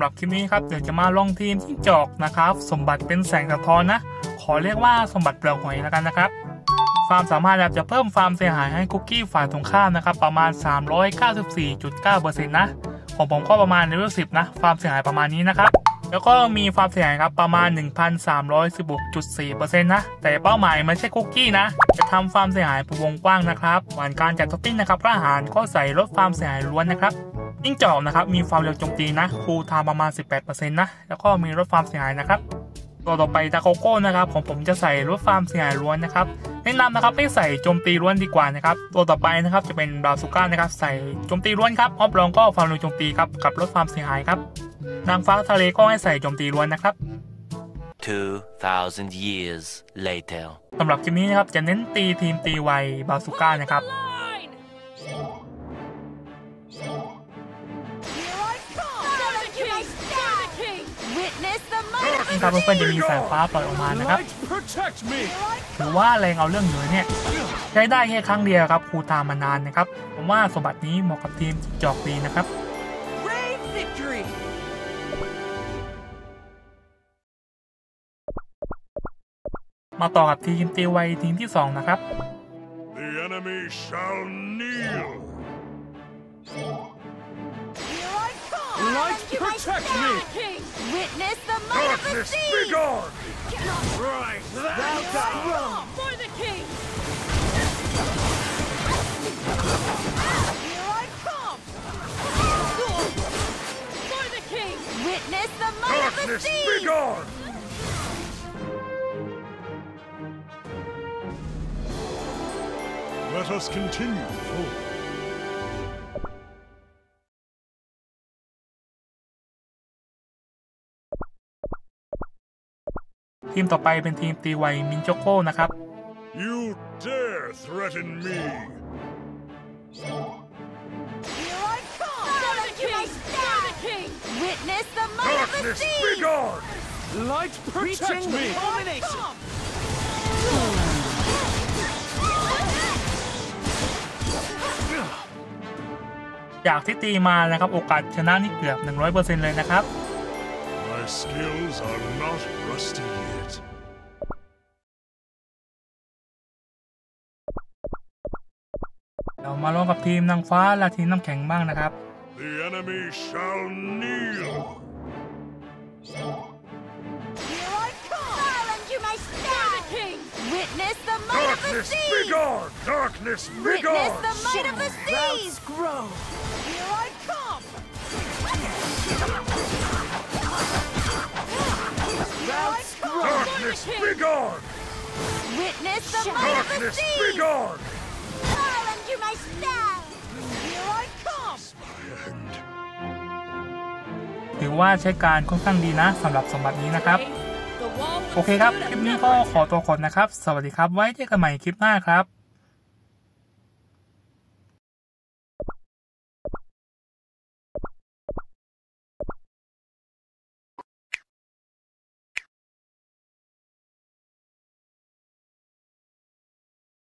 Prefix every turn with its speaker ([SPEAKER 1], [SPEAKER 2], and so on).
[SPEAKER 1] หรับคลิปนี้ครับเดี๋ยวจะมาลองทีมจิ้งจอกนะครับสมบัติเป็นแสงสะท้อนนะขอเรียกว่าสมบัติเปลือกหอยแล้วกันนะครับฟาร์มสามารถจะเพิ่มฟาร์มเสียหายให้คุกกี้ฝ่ายตรงข้ามนะครับประมาณ 394.9% นะของผมก็ประมาณเลเวล 10นะฟาร์มเสียหายประมาณนี้นะครับแล้วก็มีฟาร์มเสียหายครับประมาณ 1,316.4% นะแต่เป้าหมายไม่ใช่คุกกี้นะจะทำฟาร์มเสียหายเป็นวงกว้างนะครับหวานการจัดท็อปปิ้งนะครับกล้าหาญก็ใส่ลดฟาร์มเสียหายล้วนนะครับจิ้งจอกนะครับมีความเร็วโจมตีนะคูลไทม์ประมาณ 18% นะแล้วก็มีลดฟาร์มเสียหายนะครับตัวต่อไปตาโกโก้นะครับผมจะใส่ลดฟาร์มเสียหายล้วนนะครับแนะนำนะครับให้ใส่โจมตีล้วนดีกว่านะครับตัวต่อไปนะครับจะเป็นบราซูก้านะครับใส่โจมตีล้วนครับออฟลองก็ความเร็วโจมตีครับกับลดฟาร์มเสียหายครับนางฟ้าทะเลก็ให้ใส่โจมตีล้วนนะครับ
[SPEAKER 2] 2,000 years later
[SPEAKER 1] สำหรับคลิปนี้นะครับจะเน้นตีทีมตีไวบราซูก้านะครับนี่ครับเพื่อนๆจะมีสายฟ้าปล่อยออกมานะครับถือว่าแรงเอาเรื่องเหนือเนี่ยใช้ได้แค่ครั้งเดียวครับคูลไทม์มานานนะครับผมว่าสมบัตินี้เหมาะกับทีมจอกดีนะครับมาต่อกับทีมตีไวทีมที่2นะครับ
[SPEAKER 3] Light protect me! Witness the might of the sea! Right, thou down! For the king! Here I come! For the king! Witness the might of the sea!
[SPEAKER 4] Let us continue forward.
[SPEAKER 1] ทีมต่อไปเป็นทีมตีไวมินโจโก้นะครับ
[SPEAKER 4] You dare threaten me?
[SPEAKER 3] Here I come! For the king! Witness the might of the sea!
[SPEAKER 4] Light protect me!
[SPEAKER 3] Domination!
[SPEAKER 1] จากที่ตีมานะครับโอกาสชนะนี่เกือบ 100% เลยนะครับ
[SPEAKER 4] My skills are not rusty yet.
[SPEAKER 1] เรามาลองกับทีมนางฟ้าและทีมน้ำแข็งบ้างนะครับ
[SPEAKER 4] The enemy shall kneel.
[SPEAKER 3] Here I come! Challenge you may stand! The king! Witness the might of the sea!
[SPEAKER 4] Darkness,
[SPEAKER 3] Witness the might of the seas! Grow! Here I come!
[SPEAKER 4] Darkness, begone!
[SPEAKER 3] Witness the might of the sea! Challenge you may stand! Here I come!
[SPEAKER 1] ถือว่าใช้การค่อนข้างดีนะสำหรับสมบัตินี้นะครับโอเคครับคลิปนี้ก็ขอตัวก่อนนะครับสวัสดีครับไว้เจอกันใหม่คลิปหน้าครับ